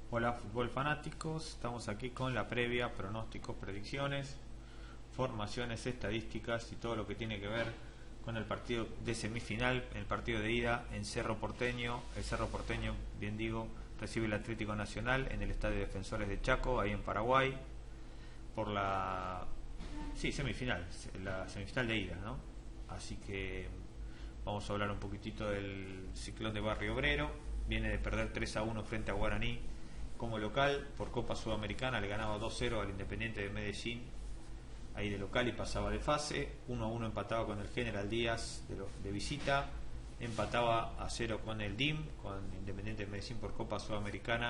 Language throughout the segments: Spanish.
Hola fútbol fanáticos, estamos aquí con la previa, pronósticos, predicciones, formaciones, estadísticas y todo lo que tiene que ver con el partido de semifinal, el partido de ida en Cerro Porteño. El Cerro Porteño, bien digo, recibe el Atlético Nacional en el Estadio Defensores de Chaco, ahí en Paraguay, por la semifinal, la semifinal de ida, ¿no? Así que vamos a hablar un poquitito del Ciclón de Barrio Obrero. Viene de perder 3-1 frente a Guaraní como local. Por Copa Sudamericana le ganaba 2-0 al Independiente de Medellín, ahí de local, y pasaba de fase. 1-1 empataba con el General Díaz de visita. Empataba a 0 con el DIM, con Independiente de Medellín por Copa Sudamericana.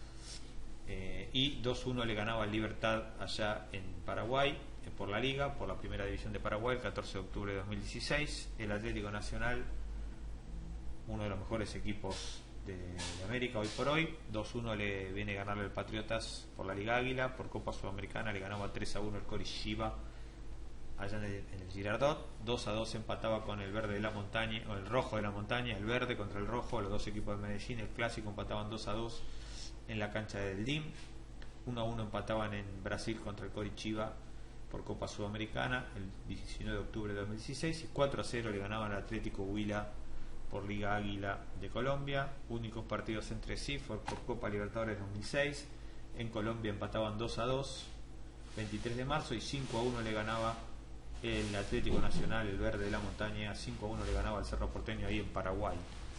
Y 2-1 le ganaba al Libertad allá en Paraguay, por la Liga, por la Primera División de Paraguay, el 14 de octubre de 2016. El Atlético Nacional, uno de los mejores equipos de América hoy por hoy, 2-1 le viene a ganarle al Patriotas por la Liga Águila. Por Copa Sudamericana le ganaba 3-1 el Coritiba allá en el Girardot. 2-2 empataba con el verde de la montaña, o el rojo de la montaña, el verde contra el rojo, los dos equipos de Medellín. El clásico empataban 2-2 en la cancha del DIM. 1-1 empataban en Brasil contra el Coritiba por Copa Sudamericana el 19 de octubre de 2016, y 4-0 le ganaban al Atlético Huila por Liga Águila de Colombia. Únicos partidos entre sí fue por Copa Libertadores 2006. En Colombia empataban 2-2 23 de marzo, y 5-1 le ganaba el Atlético Nacional, el verde de la montaña. 5-1 le ganaba al Cerro Porteño ahí en Paraguay.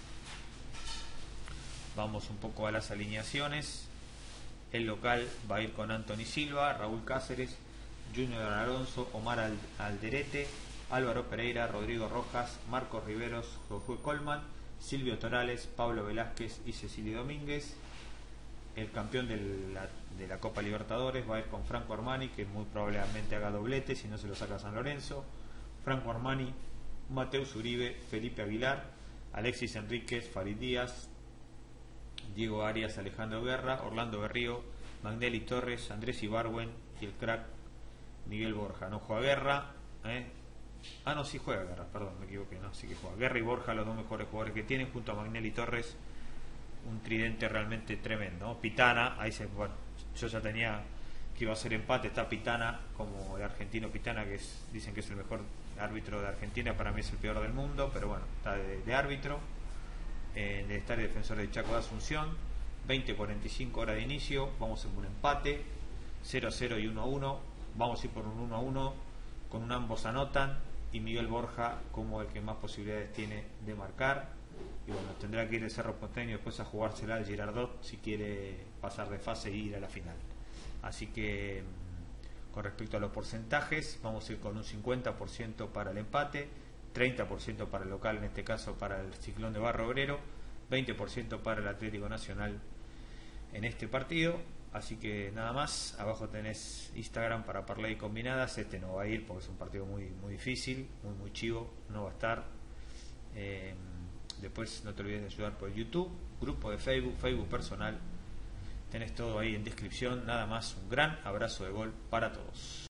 Vamos un poco a las alineaciones. El local va a ir con Anthony Silva, Raúl Cáceres, Junior Alonso, Omar Alderete, Álvaro Pereira, Rodrigo Rojas, Marcos Riveros, Josué Colman, Silvio Torales, Pablo Velázquez y Cecilio Domínguez. El campeón de la Copa Libertadores va a ir con Franco Armani, que muy probablemente haga doblete si no se lo saca San Lorenzo. Franco Armani, Mateus Uribe, Felipe Aguilar, Alexis Enríquez, Farid Díaz, Diego Arias, Alejandro Guerra, Orlando Berrío, Magnelli Torres, Andrés Ibargüen y el crack Miguel Borja. No juega Guerra, no, sí juega Guerra, perdón, me equivoqué, no, sí que juega. Guerra y Borja, los dos mejores jugadores que tienen, junto a Magnelli Torres, un tridente realmente tremendo, ¿no? Pitana, bueno, yo ya tenía que iba a ser empate. Está Pitana, como el argentino Pitana, que dicen que es el mejor árbitro de Argentina. Para mí es el peor del mundo, pero bueno, está de árbitro en el Estadio Defensor de Chaco de Asunción. 20:45 hora de inicio. Vamos en un empate 0-0 y 1-1. Vamos a ir por un 1-1 con un ambos anotan, y Miguel Borja como el que más posibilidades tiene de marcar. Y bueno, tendrá que ir el Cerro Porteño después a jugársela al Girardot si quiere pasar de fase e ir a la final. Así que con respecto a los porcentajes, vamos a ir con un 50% para el empate, 30% para el local, en este caso para el Ciclón de Barrio Obrero, 20% para el Atlético Nacional en este partido. Así que nada más. Abajo tenés Instagram para parlay combinadas. Este no va a ir porque es un partido muy difícil, muy chivo, no va a estar. Después no te olvides de ayudar por YouTube, grupo de Facebook personal. Tenés todo ahí en descripción. Nada más, un gran abrazo de gol para todos.